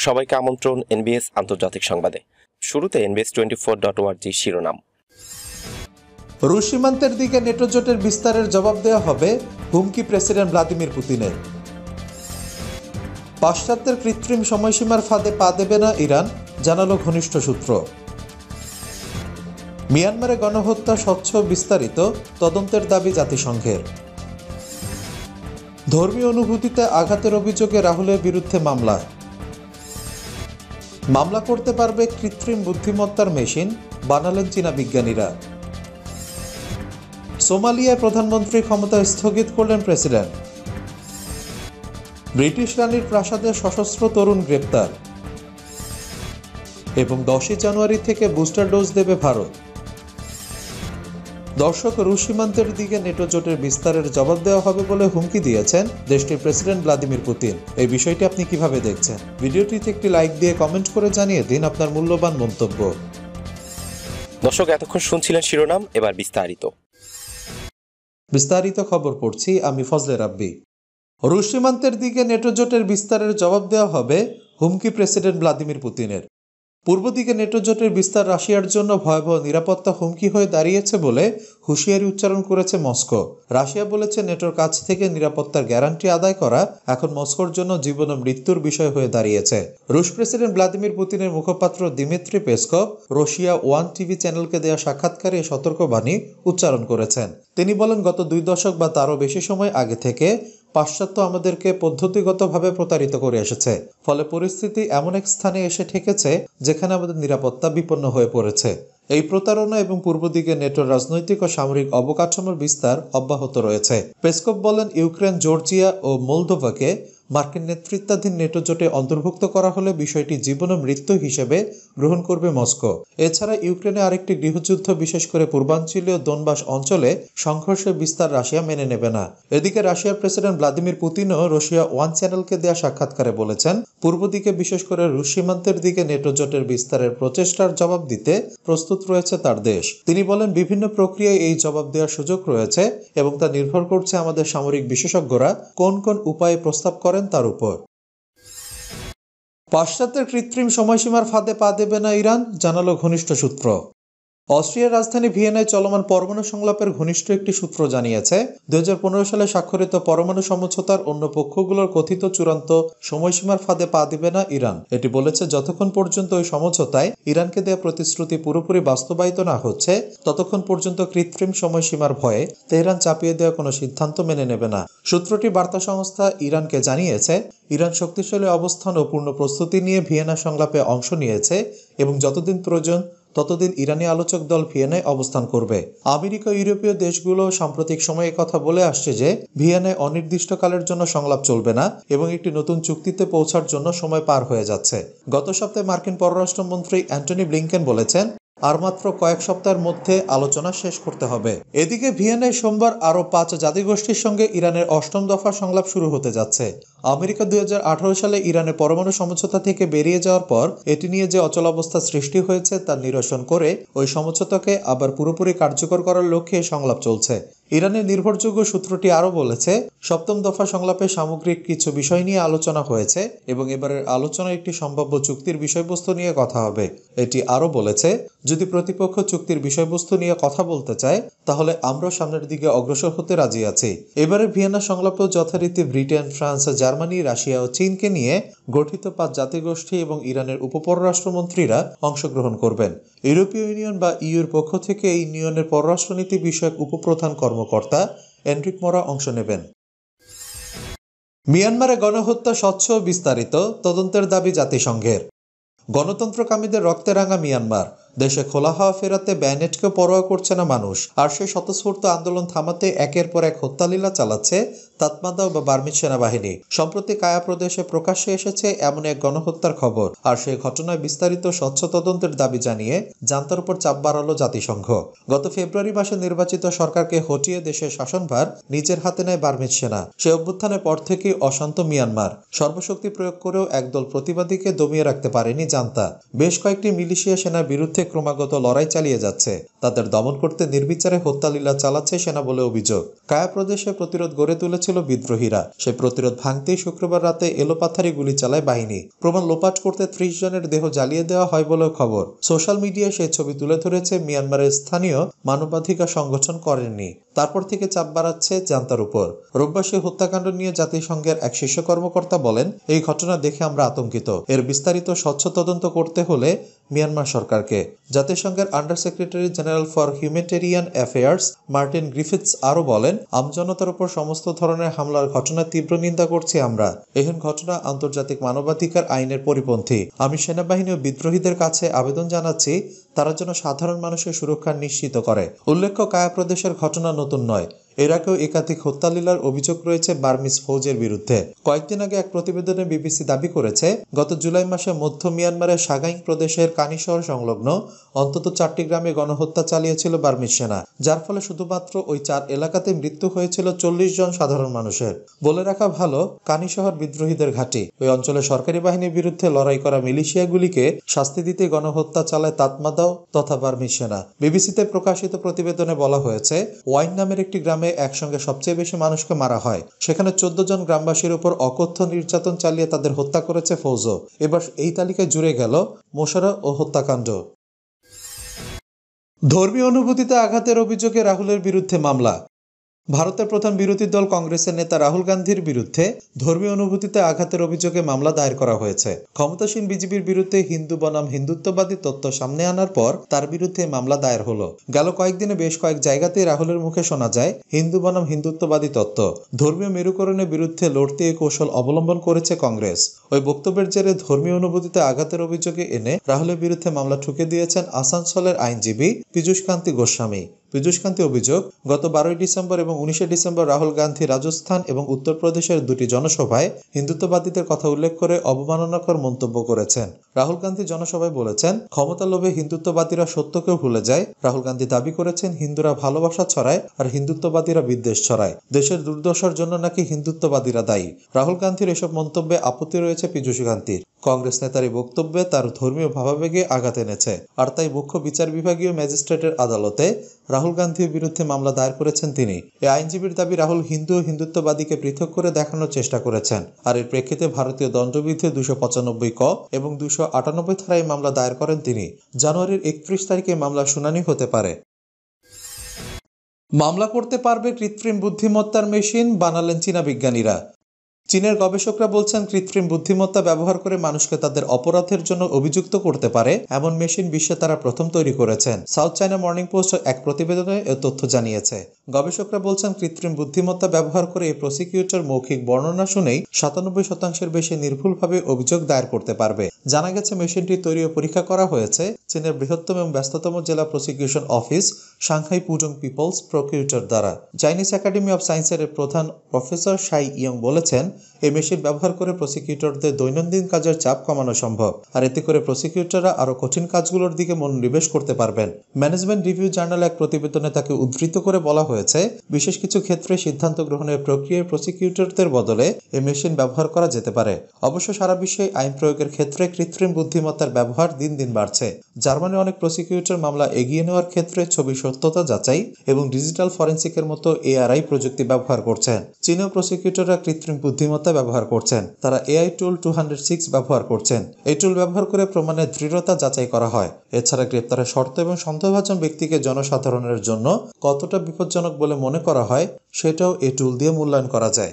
সবাইকে আমন্ত্রণ NBS আন্তর্জাতিক সংবাদে। শুরুতে NBS24.org শিরোনাম। রুশ সীমান্তের দিকে নেটো জোটের বিস্তারের জবাব দেওয়া হবে, হুমকি প্রেসিডেন্ট ভ্লাদিমির পুতিনের। পাশ্চাত্যের কৃত্রিম সময়সীমার ফাঁদে পা দেবে না ইরান, জানালো ঘনিষ্ঠ সূত্র। মিয়ানমারে গণহত্যা স্বচ্ছ বিস্তারিত, তদন্তের দাবি জাতিসংঘের। ধর্মীয় অনুভূতিতে আঘাতের অভিযোগে রাহুলের বিরুদ্ধে মামলা করতে পারবে কৃত্রিম বুদ্ধিমত্তার মেশিন, বানালেন চীনা বিজ্ঞানীরা। সোমালিয়ায় প্রধানমন্ত্রী ক্ষমতা স্থগিত করলেন প্রেসিডেন্ট। ব্রিটিশ রানীর প্রাসাদে সশস্ত্র তরুণ গ্রেপ্তার। এবং 10 জানুয়ারি থেকে বুস্টার ডোজ দেবে ভারত। দর্শক, রুশ সীমান্তের দিকে নেটো জোটের বিস্তারের জবাব দেওয়া হবে বলে হুমকি দিয়েছেন দেশটির প্রেসিডেন্ট ভ্লাদিমির পুতিন। এই বিষয়টি আপনি কিভাবে দেখছেন? ভিডিওটিতে একটি লাইক দিয়ে কমেন্ট করে জানিয়ে দিন আপনার মূল্যবান মন্তব্য। দর্শক, এতক্ষণ শুনছিলেন শিরোনাম, এবার বিস্তারিত খবর পড়ছি আমি ফজলে রাব্বি। রুশ সীমান্তের দিকে নেটো জোটের বিস্তারের জবাব দেওয়া হবে, হুমকি প্রেসিডেন্ট ভ্লাদিমির পুতিনের। পূর্ব দিকে নেটো জোটের বিস্তার রাশিয়ার জন্য ভয়াবহ নিরাপত্তা হুমকি হয়ে দাঁড়িয়েছে বলে হুঁশিয়ারি উচ্চারণ করেছে মস্কো। রাশিয়া বলেছে, নেটোর কাছ থেকে নিরাপত্তার গ্যারান্টি আদায় করা এখন মস্কোর জন্য জীবন ও মৃত্যুর বিষয় হয়ে দাঁড়িয়েছে। রুশ প্রেসিডেন্ট ভ্লাদিমির পুতিনের মুখপাত্র দিমিত্রি পেসকভ রাশিয়া 1 টিভি চ্যানেলকে দেওয়া সাক্ষাৎকারে সতর্কবাণী উচ্চারণ করেছেন। তিনি বলেন, গত 2 দশক বা তারও বেশি সময় আগে থেকে পাশ্চাত্য আমাদেরকে পদ্ধতিগতভাবে প্রতারিত করে এসেছে। ফলে পরিস্থিতি এমন এক স্থানে এসে ঠেকেছে যেখানে আমাদের নিরাপত্তা বিপন্ন হয়ে পড়েছে। এই প্রতারণা এবং পূর্ব দিকে নেটোর রাজনৈতিক ও সামরিক অবকাঠামোর বিস্তার অব্যাহত রয়েছে। পেসকভ বলেন, ইউক্রেন, জর্জিয়া ও মোলদোভাকে মার্কিন নেতৃত্বাধীন নেটো জোটে অন্তর্ভুক্ত করা হলে বিষয়টি জীবন ও মৃত্যু হিসেবে গ্রহণ করবে মস্কো। এছাড়া ইউক্রেনে আরেকটি গৃহযুদ্ধ, বিশেষ করে পূর্বাঞ্চলীয় দোনবাস অঞ্চলে সংঘর্ষের বিস্তার রাশিয়া মেনে নেবে না। এদিকে রাশিয়ার প্রেসিডেন্ট ভ্লাদিমির পুতিনও রাশিয়া 1 চ্যানেলকে দেওয়া সাক্ষাৎকারে বলেছেন, পূর্ব দিকে বিশেষ করে রুশ সীমান্তের দিকে নেটো জোটের বিস্তারের প্রচেষ্টার জবাব দিতে প্রস্তুত রয়েছে তার দেশ। তিনি বলেন, বিভিন্ন প্রক্রিয়ায় এই জবাব দেওয়ার সুযোগ রয়েছে এবং তা নির্ভর করছে আমাদের সামরিক বিশেষজ্ঞরা কোন কোন উপায়ে প্রস্তাব করেন তার উপর। পাশ্চাত্যের কৃত্রিম সময়সীমার ফাঁদে পা দেবে না ইরান, জানালো ঘনিষ্ঠ সূত্র। অস্ট্রিয়ার রাজধানী ভিয়েনায় চলমান পরমাণু সংলাপের ঘনিষ্ঠ একটি সূত্র জানিয়েছে, 2015 সালে স্বাক্ষরিত পরমাণু সমঝোতার অন্য পক্ষগুলোর কথিত চূড়ান্ত সময়সীমার ফাঁদে পা দিবে না ইরান। এটি বলেছে, যতক্ষণ পর্যন্ত ওই সমঝোতায় ইরানকে দেওয়া প্রতিশ্রুতি পুরোপুরি বাস্তবায়িত না হচ্ছে, ততক্ষণ পর্যন্ত কৃত্রিম সময়সীমার ভয়ে তেহরান চাপিয়ে দেওয়া কোনো সিদ্ধান্ত মেনে নেবে না। সূত্রটি বার্তা সংস্থা ইরানকে জানিয়েছে, ইরান শক্তিশালী অবস্থান ও পূর্ণ প্রস্তুতি নিয়ে ভিয়েনা সংলাপে অংশ নিয়েছে এবং যতদিন প্রয়োজন ততদিন ইরানি আলোচক দল ভিয়েনায় অবস্থান করবে। আমেরিকা ও ইউরোপীয় দেশগুলো সাম্প্রতিক সময়ে কথা বলে আসছে যে ভিয়েনায় অনির্দিষ্টকালের জন্য সংলাপ চলবে না এবং একটি নতুন চুক্তিতে পৌঁছার জন্য সময় পার হয়ে যাচ্ছে। গত সপ্তাহে মার্কিন পররাষ্ট্রমন্ত্রী অ্যান্টনি ব্লিংকেন বলেছেন, আর মাত্র কয়েক সপ্তাহের মধ্যে আলোচনা শেষ করতে হবে। এদিকে ভিয়েনায় সোমবার আরও 5 জাতিগোষ্ঠীর সঙ্গে ইরানের 8ম দফা সংলাপ শুরু হতে যাচ্ছে। আমেরিকা 2018 সালে ইরানের পরমাণু সমঝোতা থেকে বেরিয়ে যাওয়ার পর এটি নিয়ে যে অচলাবস্থা সৃষ্টি হয়েছে তার নিরসন করে ওই সমঝোতাকে আবার পুরোপুরি কার্যকর করার লক্ষ্যে সংলাপ চলছে। ইরানের নির্ভরযোগ্য সূত্রটি আরও বলেছে, 7ম দফা সংলাপে সামগ্রিক কিছু বিষয় নিয়ে আলোচনা হয়েছে এবং এবারের আলোচনায় একটি সম্ভাব্য চুক্তির বিষয়বস্তু নিয়ে কথা হবে। এটি আরও বলেছে, যদি প্রতিপক্ষ চুক্তির বিষয়বস্তু নিয়ে কথা বলতে চায় তাহলে আমরা সামনের দিকে অগ্রসর হতে রাজি আছি। এবারে ভিয়েনা সংলাপেও যথারীতি ব্রিটেন, ফ্রান্স, জার্মানি, রাশিয়া ও চীনকে নিয়ে গঠিত 5 জাতিগোষ্ঠী এবং ইরানের উপপররাষ্ট্রমন্ত্রীরা অংশগ্রহণ করবেন। ইউরোপীয় ইউনিয়ন বা ইউর পক্ষ থেকে এই ইউনিয়নের পররাষ্ট্রনীতি বিষয়ক উপপ্রধান কর্মকর্তা এনরিক মোরা অংশ নেবেন। মিয়ানমারে গণহত্যা স্বচ্ছ বিস্তারিত, তদন্তের দাবি জাতিসংঘের। গণতন্ত্রকামীদের রক্তে রাঙা মিয়ানমার, দেশে খোলা হাওয়া ফেরাতে ব্যানেটকে পরোয়া করছে না মানুষ, আর সেই স্বতঃস্ফূর্ত আন্দোলন থামাতে একের পর এক হত্যালীলা চালাচ্ছে তাতমাদাও বা বার্মিজ সেনাবাহিনী। সম্প্রতি কায়া প্রদেশে প্রকাশ্যে এসেছে এমন এক গণহত্যার খবর, আর সেই ঘটনায় বিস্তারিত স্বচ্ছ তদন্তের দাবি জানিয়ে জান্তার উপর চাপ বাড়ালো জাতিসংঘ। গত ফেব্রুয়ারি মাসে নির্বাচিত সরকারকে হটিয়ে দেশের শাসনভার নিজের হাতে নেয় বার্মিজ সেনা। সে অভ্যুত্থানের পর থেকেই অশান্ত মিয়ানমার। সর্বশক্তি প্রয়োগ করেও একদল প্রতিবাদীকে দমিয়ে রাখতে পারেনি জান্তা। বেশ কয়েকটি মিলিশিয়া সেনার বিরুদ্ধে ক্রমাগত লড়াই চালিয়ে যাচ্ছে। তাদের দমন করতে নির্বিচারে হত্যালীলা চালাচ্ছে সেনা বলে অভিযোগ। কায়া প্রদেশে প্রতিরোধ গড়ে তুলেছিল ছিল বিদ্রোহীরা। সে প্রতিরোধ ভাঙতেই শুক্রবার রাতে এলোপাথারি গুলি চালায় বাহিনী। প্রমাণ লোপাট করতে 30 জনের দেহ জ্বালিয়ে দেওয়া হয় বলেও খবর। সোশ্যাল মিডিয়ায় সেই ছবি তুলে ধরেছে মিয়ানমারের স্থানীয় মানবাধিকার সংগঠন করেননি। তারপর থেকে চাপ বাড়াচ্ছে জান্তার উপর। রোববার সেই হত্যাকাণ্ড নিয়ে জাতিসংঘের এক শীর্ষ কর্মকর্তা বলেন, এই ঘটনা দেখে আমরা আতঙ্কিত। এর বিস্তারিত স্বচ্ছ তদন্ত করতে হলে মিয়ানমার সরকারকে। জাতিসংঘের under secretary general for humanitarian affairs Martin Griffiths আরও বলেন, আমজনতার উপর সমস্ত ধরনের হামলার ঘটনার তীব্র নিন্দা করছি আমরা। এহেন ঘটনা আন্তর্জাতিক মানবাধিকার আইনের পরিপন্থী। আমি সেনাবাহিনী ও বিদ্রোহীদের কাছে আবেদন জানাচ্ছি তারা যেন সাধারণ মানুষের সুরক্ষা নিশ্চিত করে। উল্লেখ্য, কায়া প্রদেশের ঘটনা নতুন নয়। এর আগেও একাধিক হত্যালীলার অভিযোগ রয়েছে বার্মিজ ফৌজের বিরুদ্ধে। কয়েকদিন আগে এক প্রতিবেদনে বিবিসি দাবি করেছে, গত জুলাই মাসে মধ্য মিয়ানমারের সাগাইং প্রদেশের কানি শহর সংলগ্ন অন্তত 4টি গ্রামে গণহত্যা চালিয়েছিল বার্মিজ সেনা, যার ফলে শুধুমাত্র ওই 4 এলাকাতে মৃত্যু হয়েছিল 40 জন সাধারণ মানুষের। বলে রাখা ভালো, কানি শহর বিদ্রোহীদের ঘাঁটি। ওই অঞ্চলে সরকারি বাহিনীর বিরুদ্ধে লড়াই করা মিলিশিয়াগুলিকে শাস্তি দিতে গণহত্যা চালায় তাতমাদাও তথা বার্মিজ সেনা। বিবিসিতে প্রকাশিত প্রতিবেদনে বলা হয়েছে, ওয়াইন নামের একটি গ্রামে একসঙ্গে সবচেয়ে বেশি মানুষকে মারা হয়। সেখানে 14 জন গ্রামবাসীর উপর অকথ্য নির্যাতন চালিয়ে তাদের হত্যা করেছে ফৌজও। এবার এই তালিকায় জুড়ে গেল মোশারা ও হত্যাকাণ্ড। ধর্মীয় অনুভূতিতে আঘাতের অভিযোগে রাহুলের বিরুদ্ধে মামলা। ভারতের প্রধান বিরোধী দল কংগ্রেসের নেতা রাহুল গান্ধীর বিরুদ্ধে ধর্মীয় অনুভূতিতে আঘাতের অভিযোগে মামলা দায়ের করা হয়েছে। ক্ষমতাসীন বিজেপির বিরুদ্ধে হিন্দু বনাম হিন্দুত্ববাদী তত্ত্ব সামনে আনার পর তার বিরুদ্ধে মামলা দায়ের হলো। গেল কয়েকদিনে বেশ কয়েক জায়গাতেই রাহুলের মুখে শোনা যায় হিন্দু বনাম হিন্দুত্ববাদী তত্ত্ব। ধর্মীয় মেরুকরণের বিরুদ্ধে লড়তে এই কৌশল অবলম্বন করেছে কংগ্রেস। ওই বক্তব্যের জেরে ধর্মীয় অনুভূতিতে আঘাতের অভিযোগে এনে রাহুলের বিরুদ্ধে মামলা ঠুকে দিয়েছেন আসানসোলের আইনজীবী পীযূষ কান্তি গোস্বামী। পীযূষ কান্তি অভিযোগ, গত 12 ডিসেম্বর এবং 19 ডিসেম্বর রাহুল গান্ধী রাজস্থান এবং উত্তরপ্রদেশের 2টি জনসভায় হিন্দুত্ববাদীদের কথা উল্লেখ করে অবমাননাকর মন্তব্য করেছেন। রাহুল গান্ধী জনসভায় বলেছেন, ক্ষমতা লোভে হিন্দুত্ববাদীরা সত্যকেও ভুলে যায়। রাহুল গান্ধী দাবি করেছেন, হিন্দুরা ভালোবাসা ছড়ায় আর হিন্দুত্ববাদীরা বিদ্বেষ ছড়ায়। দেশের দুর্দশার জন্য নাকি হিন্দুত্ববাদীরা দায়ী। রাহুল গান্ধীর এসব মন্তব্যে আপত্তি রয়েছে পীযূষ কান্তির। কংগ্রেস নেতার এই বক্তব্যে তার ধর্মীয় ভাবাবেগে আঘাত এনেছে, আর তাই মুখ্য বিচার বিভাগীয় ম্যাজিস্ট্রেটের আদালতে রাহুল গান্ধীর বিরুদ্ধে মামলা দায়ের করেছেন তিনি। এই আইনজীবীর দাবি, রাহুল হিন্দু ও হিন্দুত্ববাদীকে পৃথক করে দেখানোর চেষ্টা করেছেন। আর এর প্রেক্ষিতে ভারতীয় দণ্ডবিধি 295 ক এবং 298 ধারায় মামলা দায়ের করেন তিনি। জানুয়ারির 31 তারিখে মামলার শুনানি হতে পারে। মামলা করতে পারবে কৃত্রিম বুদ্ধিমত্তার মেশিন, বানালেন চীনা বিজ্ঞানীরা। চীনের গবেষকরা বলছেন, কৃত্রিম বুদ্ধিমত্তা ব্যবহার করে মানুষকে তাদের অপরাধের জন্য অভিযুক্ত করতে পারে এমন মেশিন বিশ্বে তারা প্রথম তৈরি করেছেন। সাউথ চায়না মর্নিং পোস্ট এক প্রতিবেদনে এ তথ্য জানিয়েছে। গবেষকরা বলছেন, কৃত্রিম বুদ্ধিমত্তা ব্যবহার করে এই প্রসিকিউটর মৌখিক বর্ণনা শুনেই 97% বেশি নির্ভুলভাবে অভিযোগ দায়ের করতে পারবে। জানা গেছে, মেশিনটি তৈরি ও পরীক্ষা করা হয়েছে চীনের বৃহত্তম এবং ব্যস্ততম জেলা prosecution office Shanghai Pudong people's procurator দ্বারা। চাইনিজ একাডেমি অব সায়েন্সের প্রধান প্রফেসর শাই ইয়ং বলেছেন, এই মেশিন ব্যবহার করে প্রসিকিউটরদের দৈনন্দিন কাজের চাপ কমানো সম্ভব, আর এতে করে প্রসিকিউটররা আরো কঠিন কাজগুলোর দিকে মনোনিবেশ করতে পারবেন। ম্যানেজমেন্ট রিভিউ জার্নালে এক প্রতিবেদনে তাকে উদ্ধৃত করে বলা হয়েছে, বিশেষ কিছু ক্ষেত্রে সিদ্ধান্ত গ্রহণের প্রক্রিয়ায় প্রসিকিউটরদের বদলে এই মেশিন ব্যবহার করা যেতে পারে। অবশ্য সারা বিশ্বে আইন প্রয়োগের ক্ষেত্রে কৃত্রিম বুদ্ধিমত্তার ব্যবহার দিন দিন বাড়ছে। জার্মানি অনেক প্রসিকিউটর মামলা এগিয়ে নেওয়ার ক্ষেত্রে ছবি সত্যতা যাচাই এবং ডিজিটাল ফরেন্সিকের মতো এআরআই প্রযুক্তি ব্যবহার করছেন। চীনীয় প্রসিকিউটররা কৃত্রিম বুদ্ধিমত্তা ব্যবহার করছেন। তারা এআই টুল 206 ব্যবহার করছেন। এই টুল ব্যবহার করে প্রমাণের দৃঢ়তা যাচাই করা হয়। এছাড়া গ্রেপ্তারের শর্ত এবং সন্দেহভাজন ব্যক্তিকে জনসাধারণের জন্য কতটা বিপজ্জনক বলে মনে করা হয় সেটাও এই টুল দিয়ে মূল্যায়ন করা যায়।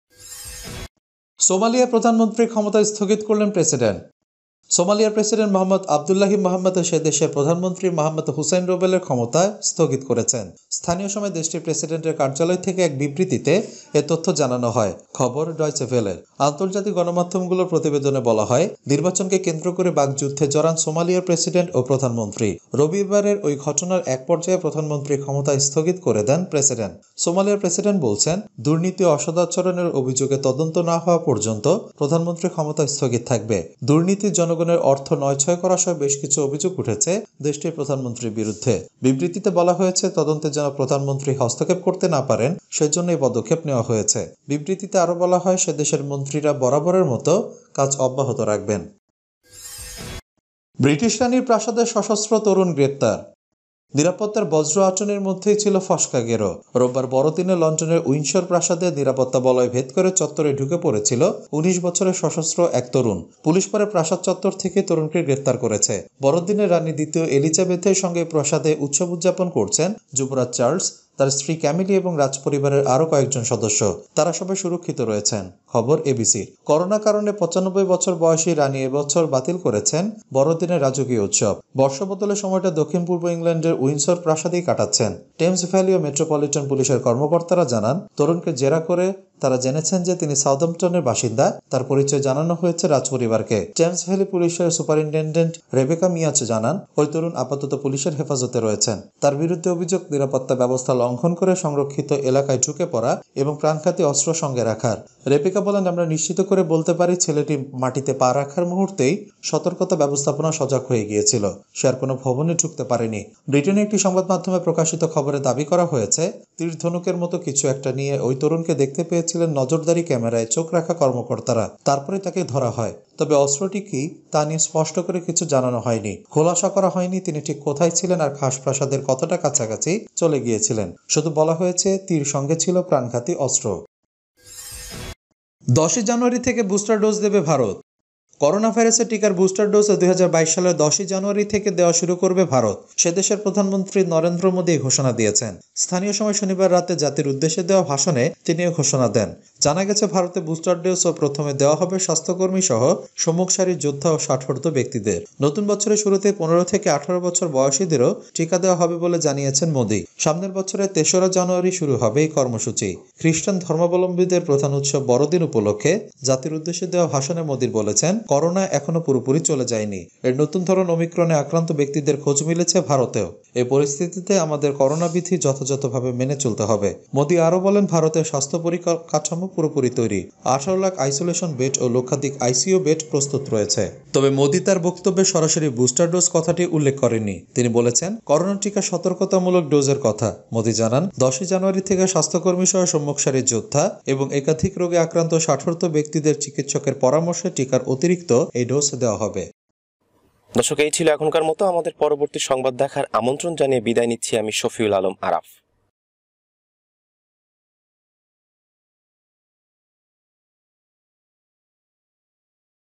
সোমালিয়ার প্রধানমন্ত্রীর ক্ষমতা স্থগিত করলেন প্রেসিডেন্ট। সোমালিয়ার প্রেসিডেন্ট মোহাম্মদ আবদুল্লাহি মোহাম্মদ সে দেশের প্রধানমন্ত্রী মোহাম্মদ হুসেইন রোবেলের ক্ষমতা স্থগিত করেছেন। স্থানীয় সময় দেশটির প্রেসিডেন্টের কার্যালয় থেকে এক বিবৃতিতে এ তথ্য জানানো হয়। খবর ডয়চে ভেলের। আন্তর্জাতিক গণমাধ্যমগুলোর প্রতিবেদনে বলা হয়, নির্বাচনকে কেন্দ্র করে বাকযুদ্ধে জড়ান সোমালিয়ার প্রেসিডেন্ট ও প্রধানমন্ত্রী। রবিবারের ওই ঘটনার এক পর্যায়ে প্রধানমন্ত্রীর ক্ষমতা স্থগিত করে দেন প্রেসিডেন্ট। সোমালিয়ার প্রেসিডেন্ট বলছেন, দুর্নীতি ও অসদাচরণের অভিযোগে তদন্ত না হওয়া পর্যন্ত প্রধানমন্ত্রীর ক্ষমতা স্থগিত থাকবে। দুর্নীতি, জনগণের অর্থ নয়ছয় করা সহ বেশ কিছু অভিযোগ উঠেছে দেশটির প্রধানমন্ত্রীর বিরুদ্ধে। বিবৃতিতে বলা হয়েছে, তদন্তে যেন প্রধানমন্ত্রী হস্তক্ষেপ করতে না পারেন সেজন্য এই পদক্ষেপ নেওয়া হয়েছে। বিবৃতিতে আরো বলা হয়, সে দেশের মন্ত্রীরা বরাবরের মতো কাজ অব্যাহত রাখবেন। ব্রিটিশ রানীর প্রাসাদে সশস্ত্র তরুণ গ্রেপ্তার। নিরাপত্তার বজ্র আটনের মধ্যেই ছিল ফসকা গেরো। রোববার বড়দিনে লন্ডনের উইন্ডসর প্রাসাদে নিরাপত্তা বলয় ভেদ করে চত্বরে ঢুকে পড়েছিল ১৯ বছরের সশস্ত্র এক তরুণ। পুলিশ পরে প্রাসাদ চত্বর থেকে তরুণকে গ্রেফতার করেছে। বড়দিনে রানী দ্বিতীয় এলিজাবেথের সঙ্গে প্রাসাদে উৎসব উদযাপন করছেন যুবরাজ চার্লস, তার স্ত্রী ক্যামিলি এবং রাজপরিবারের আরও কয়েকজন সদস্য। তারা সবাই সুরক্ষিত রয়েছেন। খবর এবিসির। করোনা কারণে ৯৫ বছর বয়সী রানী এবছর বাতিল করেছেন বড়দিনের রাজকীয় উৎসব। বর্ষবদলের সময়টা দক্ষিণ পূর্ব ইংল্যান্ডের উইন্ডসর প্রাসাদেই কাটাচ্ছেন। টেমস ভ্যালি ও মেট্রোপলিটন পুলিশের কর্মকর্তারা জানান, তরুণকে জেরা করে তারা জেনেছেন যে তিনি সাউদাম্পটনের বাসিন্দা। তার পরিচয় জানানো হয়েছে রাজপরিবারকে। টেমস ভ্যালি পুলিশের সুপারিনটেন্ডেন্ট রেবেকা মিয়াচ জানান, ওই তরুণ আপাতত পুলিশের হেফাজতে রয়েছেন। তার বিরুদ্ধে অভিযোগ নিরাপত্তা ব্যবস্থা লঙ্ঘন করে সংরক্ষিত এলাকায় ঢুকে পড়া এবং প্রাণঘাতী অস্ত্র সঙ্গে রাখার। রেবেকা বলেন, আমরা নিশ্চিত করে বলতে পারি ছেলেটি মাটিতে পা রাখার মুহূর্তেই সতর্কতা ব্যবস্থাপনা সজাগ হয়ে গিয়েছিল। সে আর কোনো ভবনে ঢুকতে পারেনি। ব্রিটেনে একটি সংবাদ মাধ্যমে প্রকাশিত খবরে দাবি করা হয়েছে, তীর ধনুকের মতো কিছু একটা নিয়ে ওই তরুণকে দেখতে পেয়েছিলেন নজরদারি ক্যামেরায় চোখ রাখা কর্মকর্তারা। তারপরে তাকে ধরা হয়। তবে অস্ত্রটি কি তা নিয়ে স্পষ্ট করে কিছু জানানো হয়নি। খোলাসা করা হয়নি তিনি ঠিক কোথায় ছিলেন আর খাস প্রাসাদের কতটা কাছাকাছি চলে গিয়েছিলেন। শুধু বলা হয়েছে তীর সঙ্গে ছিল প্রাণঘাতী অস্ত্র। 10 জানুয়ারি থেকে বুস্টার ডোজ দেবে ভারত। করোনা ভাইরাসের টিকার বুস্টার ডোজ 2022 সালের 10 জানুয়ারি থেকে দেওয়া শুরু করবে ভারত। সে দেশের প্রধানমন্ত্রী নরেন্দ্র মোদী ঘোষণা দিয়েছেন। স্থানীয় সময় শনিবার রাতে জাতির উদ্দেশ্যে দেওয়া ভাষণে তিনি ঘোষণা দেন। জানা গেছে, ভারতে বুস্টার ডোজ প্রথমে দেওয়া হবে স্বাস্থ্যকর্মী সহ সম্মুখ সারির যোদ্ধা ও ষাটঊর্ধ্ব ব্যক্তিদের। নতুন বছরের শুরুতে 15 থেকে 18 বছর বয়সীদেরও টিকা দেওয়া হবে বলে জানিয়েছেন মোদী। সামনের বছরের 3রা জানুয়ারি শুরু হবে এই কর্মসূচি। খ্রিস্টান ধর্মাবলম্বীদের প্রধান উৎসব বড়দিন উপলক্ষে জাতির উদ্দেশ্যে দেওয়া ভাষণে মোদী বলেছেন, করোনা এখনো পুরোপুরি চলে যায়নি। এর নতুন ধরন ওমিক্রনে আক্রান্ত ব্যক্তিদের খোঁজ মিলেছে ভারতেও। এই পরিস্থিতিতে আমাদের করোনা বিধি যথাযথভাবে মেনে চলতে হবে। মোদী আরও বলেন, ভারতের স্বাস্থ্য পরিকাঠামো পুরোপুরি তৈরি। 18 লাখ আইসোলেশন বেড ও লক্ষাধিক আইসিইউ বেড প্রস্তুত রয়েছে। তবে মোদী তার বক্তব্যে সরাসরি বুস্টার ডোজ কথাটি উল্লেখ করেননি। তিনি বলেছেন, করোনা টিকা সতর্কতামূলক ডোজের কথা। মোদী জানান, 10 জানুয়ারি থেকে স্বাস্থ্যকর্মী সহ সম্মুখ সারির যোদ্ধা এবং একাধিক রোগে আক্রান্ত ষাটঊর্ধ্ব ব্যক্তিদের চিকিৎসকের পরামর্শে টিকার অতিরিক্ত এই ডোজ দেওয়া হবে। দর্শক, এই ছিল এখনকার মতো। আমাদের পরবর্তী সংবাদ দেখার আমন্ত্রণ জানিয়ে বিদায় নিচ্ছি আমি শফিউল আলম আরাফ।